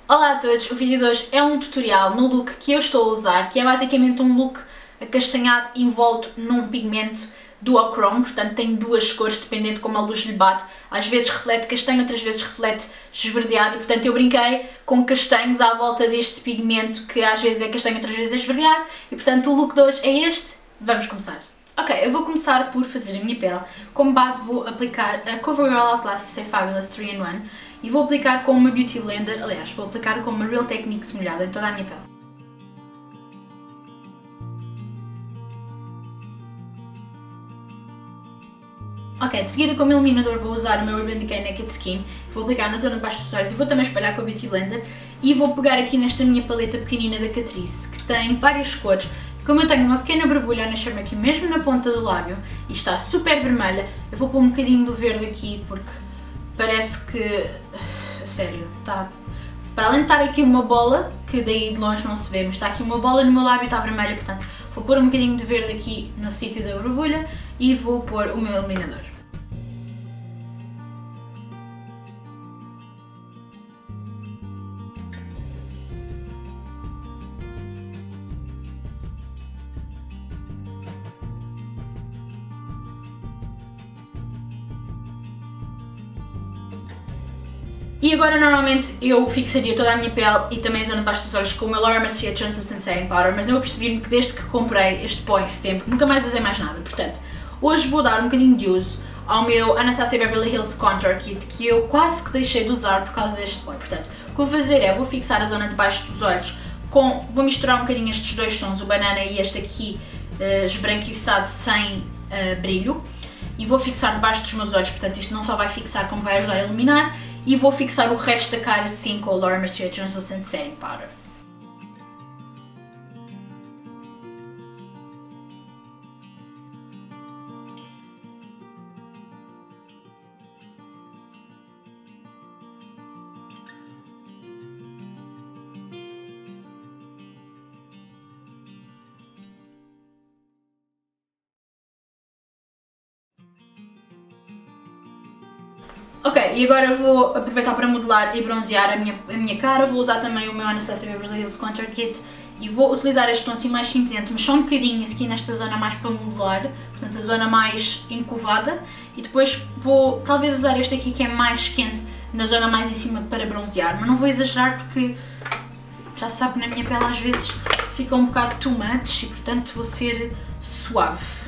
Olá a todos, o vídeo de hoje é um tutorial no look que eu estou a usar, que é basicamente um look acastanhado envolto num pigmento duochrome, portanto tem duas cores dependendo de como a luz lhe bate, às vezes reflete castanho, outras vezes reflete esverdeado e portanto eu brinquei com castanhos à volta deste pigmento que às vezes é castanho, outras vezes é esverdeado e portanto o look de hoje é este. Vamos começar. Ok, eu vou começar por fazer a minha pele. Como base vou aplicar a CoverGirl Outlast Stay Fabulous 3-in-1 e vou aplicar com uma Beauty Blender, aliás, vou aplicar com uma Real Techniques molhada em toda a minha pele. Ok, de seguida como iluminador vou usar o meu Urban Decay Naked Skin, vou aplicar na zona de baixo dos olhos e vou também espalhar com a Beauty Blender e vou pegar aqui nesta minha paleta pequenina da Catrice, que tem várias cores. Como eu tenho uma pequena borbulha a nascer-me aqui mesmo na ponta do lábio e está super vermelha, eu vou pôr um bocadinho do verde aqui porque parece que, sério, está, para além de estar aqui uma bola, que daí de longe não se vê, mas está aqui uma bola no meu lábio e está vermelha, portanto vou pôr um bocadinho de verde aqui no sítio da borbulha e vou pôr o meu iluminador. E agora normalmente eu fixaria toda a minha pele e também a zona de baixo dos olhos com o meu Laura Mercier Translucent Setting Powder, mas eu percebi-me que desde que comprei este pó em setembro nunca mais usei mais nada, portanto hoje vou dar um bocadinho de uso ao meu Anastasia Beverly Hills Contour Kit que eu quase que deixei de usar por causa deste pó. Portanto, o que vou fazer é, vou fixar a zona de baixo dos olhos vou misturar um bocadinho estes dois tons, o banana e este aqui esbranquiçado sem brilho, e vou fixar debaixo dos meus olhos, portanto isto não só vai fixar como vai ajudar a iluminar, e vou fixar o resto da cara assim com o Laura Mercier Translucent Setting Powder. Ok, e agora vou aproveitar para modelar e bronzear a minha cara, vou usar também o meu Anastasia Beverly Hills Contour Kit e vou utilizar este tom assim mais cinzento, mas só um bocadinho aqui nesta zona mais para modelar, portanto a zona mais encovada, e depois vou talvez usar este aqui que é mais quente na zona mais em cima para bronzear, mas não vou exagerar porque já se sabe que na minha pele às vezes fica um bocado too much e portanto vou ser suave.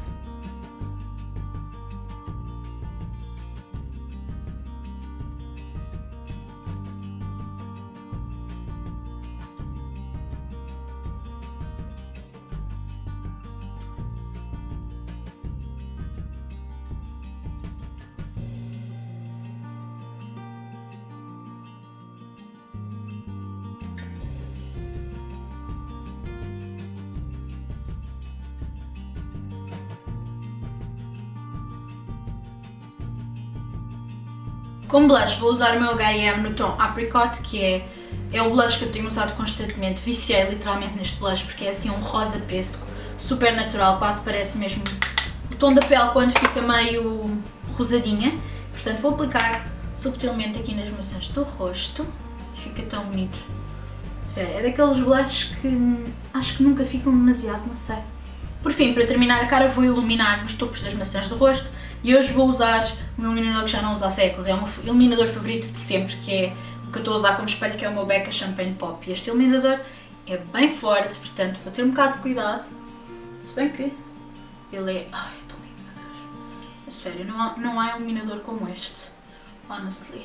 Como blush vou usar o meu H&M no tom Apricot, que é o blush que eu tenho usado constantemente, viciei literalmente neste blush porque é assim um rosa pêssego, super natural, quase parece mesmo o tom da pele quando fica meio rosadinha, portanto vou aplicar subtilmente aqui nas maçãs do rosto, fica tão bonito, sério, é daqueles blushes que acho que nunca ficam demasiado, não sei. Por fim, para terminar a cara vou iluminar os topos das maçãs do rosto e hoje vou usar um iluminador que já não uso há séculos, é o meu iluminador favorito de sempre, que é o que eu estou a usar como espelho, que é o meu Becca Champagne Pop. E este iluminador é bem forte, portanto vou ter um bocado de cuidado, se bem que ele é... ai, é tão lindo, meu Deus. É sério, não há iluminador como este, honestly.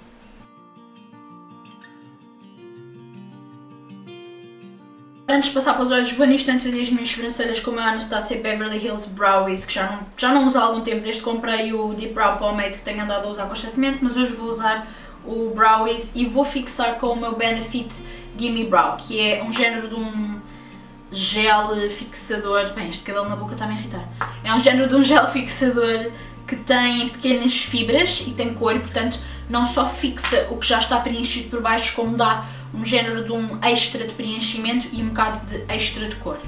Antes de passar para os olhos, vou no instante fazer as minhas sobrancelhas com o meu Anastasia Beverly Hills Browies, que já não uso há algum tempo, desde que comprei o Deep Brow Pomade que tenho andado a usar constantemente, mas hoje vou usar o Browies e vou fixar com o meu Benefit Gimme Brow, que é um género de um gel fixador. Bem, este cabelo na boca está-me a irritar. É um género de um gel fixador que tem pequenas fibras e tem cor, e portanto não só fixa o que já está preenchido por baixo, como dá um género de um extra de preenchimento e um bocado de extra de cor.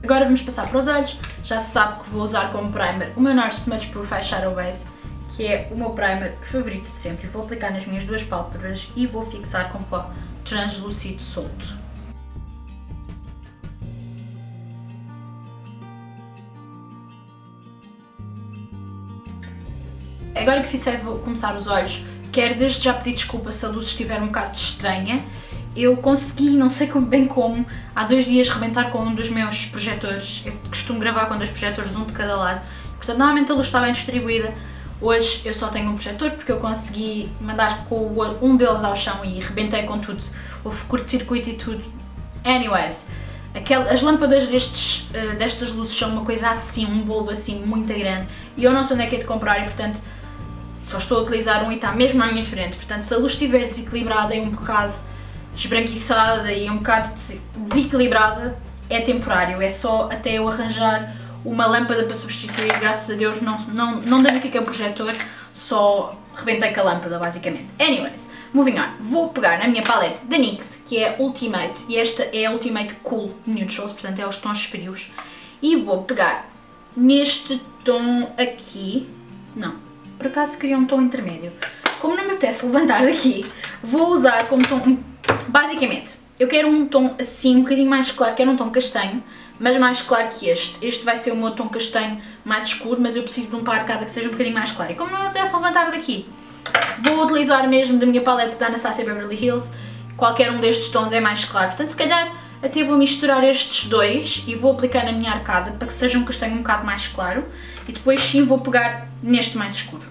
Agora vamos passar para os olhos. Já se sabe que vou usar como primer o meu NARS Smudge Proof Eyeshadow Base, que é o meu primer favorito de sempre. Vou aplicar nas minhas duas pálpebras e vou fixar com pó translúcido solto. Agora que fiz, vou começar os olhos. Quero desde já pedir desculpa se a luz estiver um bocado estranha. Eu consegui, não sei bem como, há 2 dias rebentar com um dos meus projetores. Eu costumo gravar com 2 projetores, um de cada lado. Portanto, normalmente a luz está bem distribuída. Hoje eu só tenho um projetor porque eu consegui mandar com um deles ao chão e rebentei com tudo. Houve curto-circuito e tudo. Anyways, as lâmpadas destas luzes são uma coisa assim, um bulbo assim muito grande. E eu não sei onde é que é de comprar e, portanto, só estou a utilizar um e está mesmo à minha frente. Portanto, se a luz estiver desequilibrada e um bocado esbranquiçada e um bocado desequilibrada, é temporário, é só até eu arranjar uma lâmpada para substituir. Graças a Deus não danifiquei o projetor, só rebentei com a lâmpada basicamente. Anyways, moving on, vou pegar na minha palete da NYX, que é Ultimate, e esta é a Ultimate Cool Neutrals, portanto é os tons frios, e vou pegar neste tom aqui, não, por acaso queria um tom intermédio, como não me apetece levantar daqui, vou usar como tom. Basicamente, eu quero um tom assim, um bocadinho mais claro, quero um tom castanho, mas mais claro que este. Este vai ser o meu tom castanho mais escuro, mas eu preciso de um para arcada que seja um bocadinho mais claro. E como não me apetece levantar daqui, vou utilizar mesmo da minha paleta da Anastasia Beverly Hills. Qualquer um destes tons é mais claro, portanto se calhar até vou misturar estes dois e vou aplicar na minha arcada para que seja um castanho um bocado mais claro. E depois sim vou pegar neste mais escuro.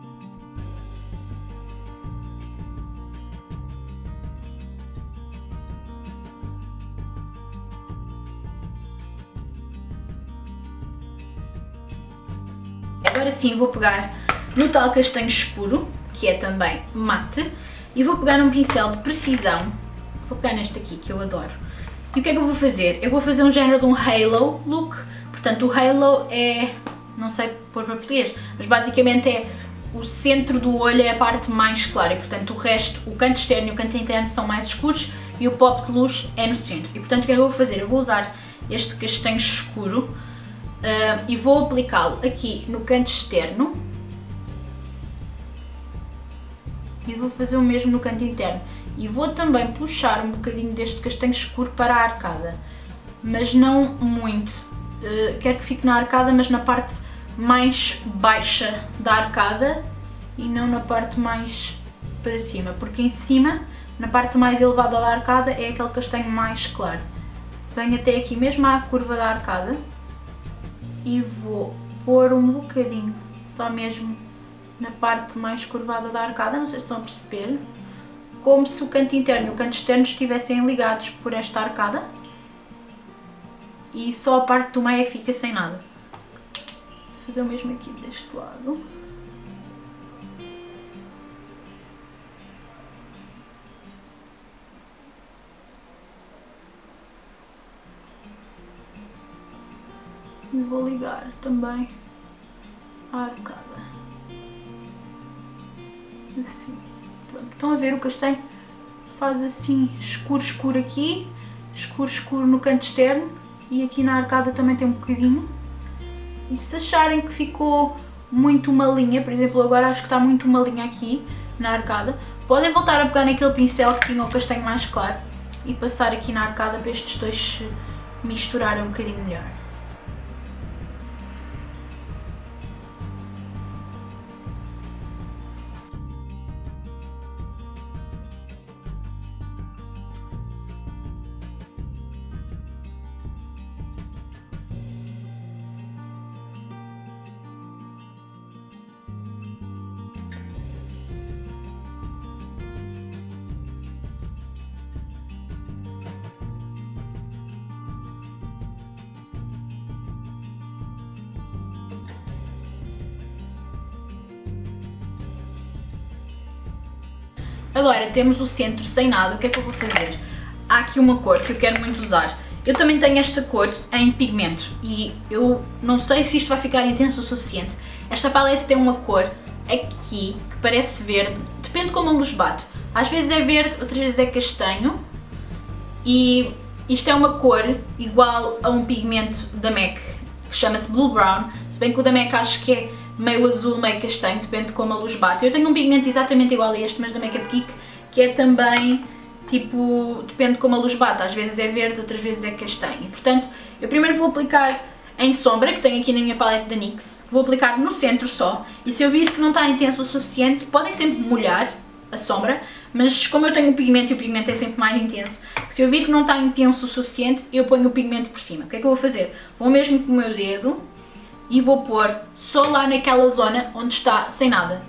Agora sim vou pegar no tal castanho escuro, que é também mate, e vou pegar num pincel de precisão, vou pegar neste aqui que eu adoro. E o que é que eu vou fazer? Eu vou fazer um género de um halo look, portanto o halo é, não sei pôr para português, mas basicamente é o centro do olho, é a parte mais clara, e portanto o resto, o canto externo e o canto interno são mais escuros e o pop de luz é no centro. E portanto o que é que eu vou fazer? Eu vou usar este castanho escuro, e vou aplicá-lo aqui no canto externo e vou fazer o mesmo no canto interno e vou também puxar um bocadinho deste castanho escuro para a arcada, mas não muito. Quero que fique na arcada, mas na parte mais baixa da arcada e não na parte mais para cima, porque em cima, na parte mais elevada da arcada, é aquele castanho mais claro. Venho até aqui mesmo à curva da arcada e vou pôr um bocadinho, só mesmo na parte mais curvada da arcada, não sei se estão a perceber, como se o canto interno e o canto externo estivessem ligados por esta arcada e só a parte do meio fica sem nada. Vou fazer o mesmo aqui deste lado. E vou ligar também a arcada. Assim. Pronto. Estão a ver, o castanho faz assim escuro escuro aqui, escuro escuro no canto externo e aqui na arcada também tem um bocadinho. E se acharem que ficou muito uma linha, por exemplo agora acho que está muito uma linha aqui na arcada, podem voltar a pegar naquele pincel que tinha o castanho mais claro e passar aqui na arcada para estes dois se misturarem um bocadinho melhor. Agora temos o centro sem nada, o que é que eu vou fazer? Há aqui uma cor que eu quero muito usar. Eu também tenho esta cor em pigmento e eu não sei se isto vai ficar intenso o suficiente. Esta paleta tem uma cor aqui que parece verde, depende de como a luz bate. Às vezes é verde, outras vezes é castanho e Isto é uma cor igual a um pigmento da MAC, que chama-se Blue Brown, se bem que o da MAC acho que é meio azul, meio castanho, depende de como a luz bate. Eu tenho um pigmento exatamente igual a este, mas da Makeup Geek, que é também, tipo, depende de como a luz bate, às vezes é verde, outras vezes é castanho. E, portanto, eu primeiro vou aplicar em sombra, que tenho aqui na minha paleta da NYX, vou aplicar no centro só, e se eu vir que não está intenso o suficiente, podem sempre molhar a sombra, mas como eu tenho o pigmento e o pigmento é sempre mais intenso, se eu vir que não está intenso o suficiente, eu ponho o pigmento por cima. O que é que eu vou fazer? Vou mesmo com o meu dedo e vou pôr só lá naquela zona onde está sem nada.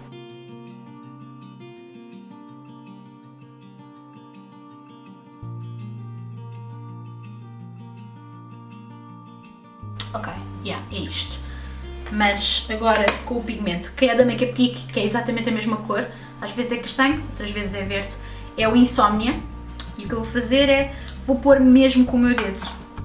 Ok, é isto. Mas agora com o pigmento, que é da Makeup Geek, que é exatamente a mesma cor, às vezes é castanho, outras vezes é verde, é o Insomnia, e o que eu vou fazer é, vou pôr mesmo com o meu dedo.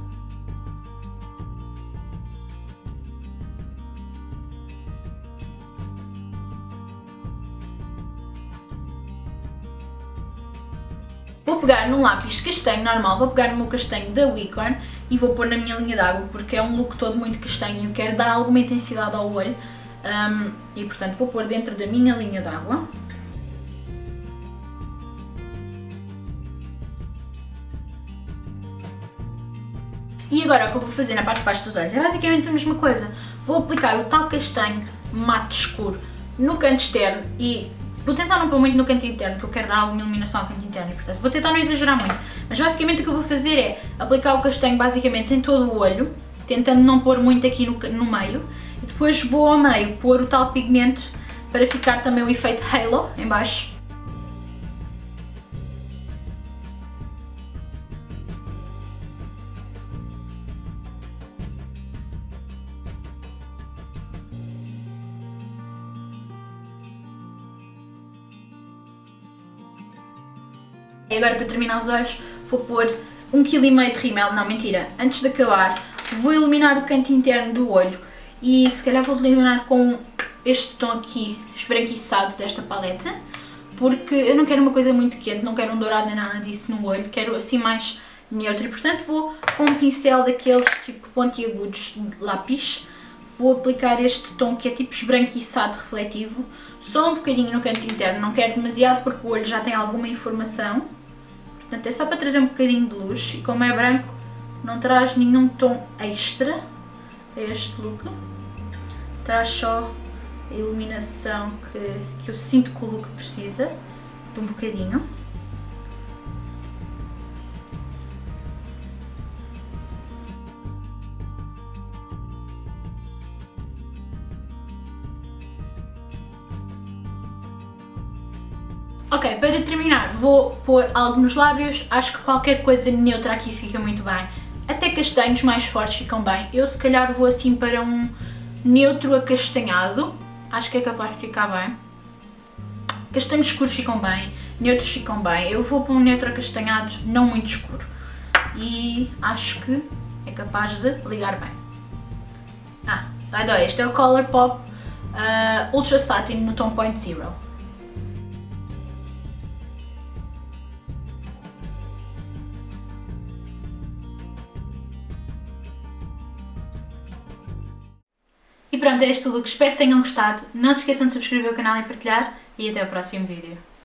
Vou pegar num lápis castanho normal, vou pegar no meu castanho da Wicon e vou pôr na minha linha d'água, porque é um look todo muito castanho e eu quero dar alguma intensidade ao olho, e portanto vou pôr dentro da minha linha d'água. E agora o que eu vou fazer na parte de baixo dos olhos é basicamente a mesma coisa. Vou aplicar o tal castanho mate escuro no canto externo e vou tentar não pôr muito no canto interno, porque eu quero dar alguma iluminação ao canto interno, portanto vou tentar não exagerar muito. Mas basicamente o que eu vou fazer é aplicar o castanho basicamente em todo o olho, tentando não pôr muito aqui no meio, e depois vou ao meio pôr o tal pigmento para ficar também o efeito halo em baixo. E agora para terminar os olhos vou pôr 1,5 kg de rímel, não mentira, antes de acabar vou iluminar o canto interno do olho e se calhar vou iluminar com este tom aqui esbranquiçado desta paleta, porque eu não quero uma coisa muito quente, não quero um dourado nem nada disso no olho, quero assim mais neutro e portanto vou com um pincel daqueles tipo pontiagudos de lápis, vou aplicar este tom que é tipo esbranquiçado refletivo, só um bocadinho no canto interno, não quero demasiado porque o olho já tem alguma informação. Portanto, é só para trazer um bocadinho de luz e como é branco não traz nenhum tom extra a este look, traz só a iluminação que eu sinto que o look precisa, de um bocadinho. Ok, para terminar vou pôr algo nos lábios, acho que qualquer coisa neutra aqui fica muito bem, até castanhos mais fortes ficam bem, eu se calhar vou assim para um neutro acastanhado, acho que é capaz de ficar bem, castanhos escuros ficam bem, neutros ficam bem, eu vou para um neutro acastanhado não muito escuro e acho que é capaz de ligar bem. Este é o Colourpop Ultra Satin no tom Point Zero. E pronto, é este o look, espero que tenham gostado, não se esqueçam de subscrever o canal e partilhar, e até o próximo vídeo.